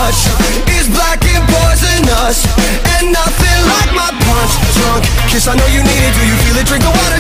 touch is black and poisonous, and nothing like my punch drunk kiss. I know you need it, do you feel it? Drink the water